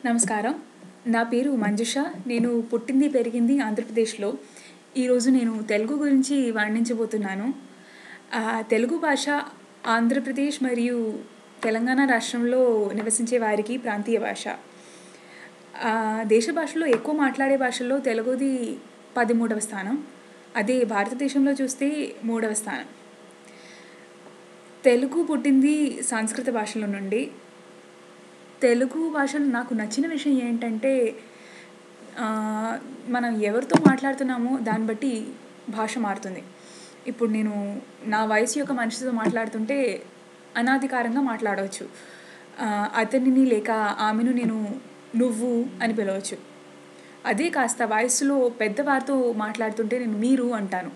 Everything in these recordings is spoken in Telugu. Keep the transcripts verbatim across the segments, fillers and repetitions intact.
నమస్కారం. నా పేరు మంజుష. నేను పుట్టింది, పెరిగింది ఆంధ్రప్రదేశ్‌లో. ఈరోజు నేను తెలుగు గురించి వర్ణించబోతున్నాను. ఆహ్, తెలుగు భాష ఆంధ్రప్రదేశ్ మరియు తెలంగాణ రాష్ట్రంలో నివసించే వారికి ప్రాంతీయ భాష. ఆహ్, దేశ భాషలో ఎక్కువ మాట్లాడే భాషల్లో తెలుగుది పదమూడవ స్థానం. అదే భారతదేశంలో చూస్తే మూడవ స్థానం. తెలుగు పుట్టింది సంస్కృత భాషలో నుండి. తెలుగు భాషలో నాకు నచ్చిన విషయం ఏంటంటే ఆహ్, మనం ఎవరితో మాట్లాడుతున్నామో దాన్ని బట్టి భాష మారుతుంది. ఇప్పుడు నేను నా వయసు యొక్క మనిషితో మాట్లాడుతుంటే అనాధికారంగా మాట్లాడవచ్చు. ఆహ్, అతనిని లేక ఆమెను నేను నువ్వు అని పిలవచ్చు. అదే కాస్త వయస్సులో పెద్దవారితో మాట్లాడుతుంటే నేను మీరు అంటాను.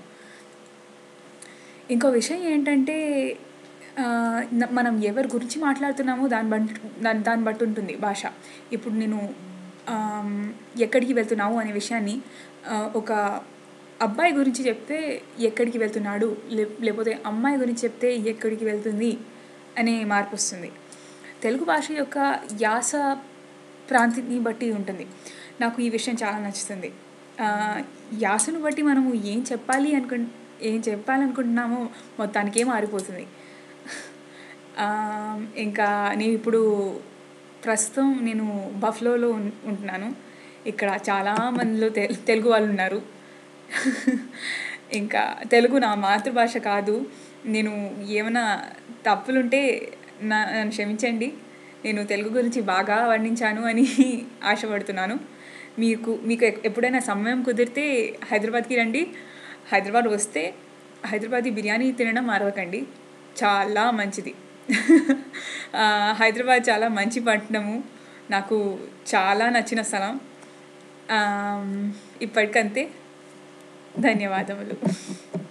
ఇంకో విషయం ఏంటంటే ఆహ్, న మనం ఎవరి గురించి మాట్లాడుతున్నామో దాన్ని బట్టి దాన్ని దాన్ని బట్టి ఉంటుంది భాష. ఇప్పుడు నేను ఆహ్, ఎక్కడికి వెళ్తున్నావు అనే విషయాన్ని ఆహ్, ఒక అబ్బాయి గురించి చెప్తే ఎక్కడికి వెళ్తున్నాడు, లే లేకపోతే అమ్మాయి గురించి చెప్తే ఎక్కడికి వెళ్తుంది అనే మార్పొస్తుంది. తెలుగు భాష యొక్క యాస ప్రాంతిని బట్టి ఉంటుంది. నాకు ఈ విషయం చాలా నచ్చుతుంది. ఆహ్, యాసను బట్టి మనము ఏం చెప్పాలి అనుకుం ఏం చెప్పాలనుకుంటున్నామో మొత్తానికే మారిపోతుంది. ఆహ్, ఇంకా నేనిప్పుడు ప్రస్తుతం నేను బఫ్లోలో ఉం ఉంటున్నాను. ఇక్కడ చాలా మందిలో తె తెలుగు వాళ్ళున్నారు. ఇంకా తెలుగు నా మాతృభాష కాదు. నేను ఏమన్నా తప్పులుంటే నా నన్ను క్షమించండి. నేను తెలుగు గురించి బాగా వర్ణించాను అని ఆశపడుతున్నాను. మీకు మీకు ఎ ఎప్పుడైనా సమయం కుదిరితే హైదరాబాద్‌కి రండి. హైదరాబాద్ వస్తే హైదరాబాదీ బిర్యానీ తినడం మరవకండి. చాలా మంచిది. ఆహ్, హైదరాబాద్ చాలా మంచి పట్టణము. నాకు చాలా నచ్చిన స్థలం. ఆహ్, ఇప్పటికంతే. ధన్యవాదములు.